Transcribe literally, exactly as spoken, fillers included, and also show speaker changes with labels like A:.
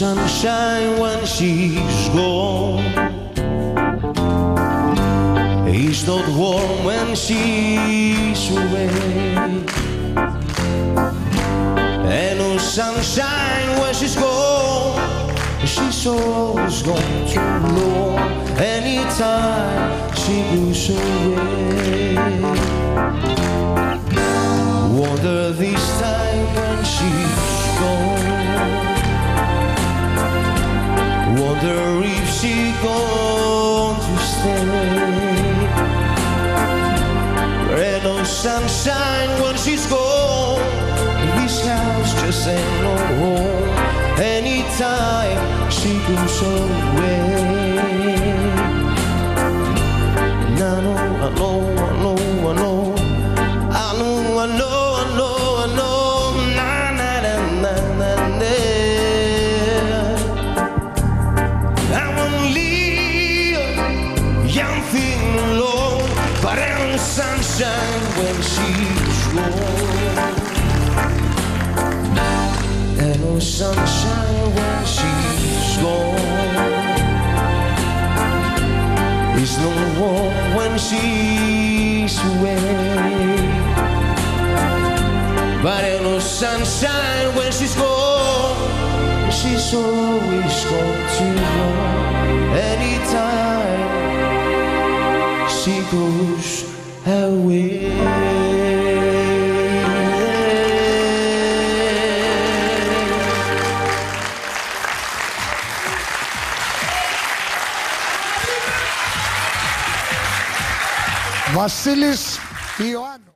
A: sunshine when she's gone. It's not warm when she's away, and no sunshine when she's gone. She's always gone too long. Anytime she goes away, wonder this time when she's gone, wonder if she's going to stay. There ain't no sunshine when she's gone. This house just ain't no home. Anytime she goes away. And I know, I know, I know, I know, I know, I know, I know, I know, na na na na na na. I won't leave young thing alone, but there's no sunshine when she's gone. There's no sunshine when she's gone. There's no warmth when she's away, but there's no sunshine when she's gone. She's always gone too long. Anytime she goes away.
B: Βασίλης Ιωάννου.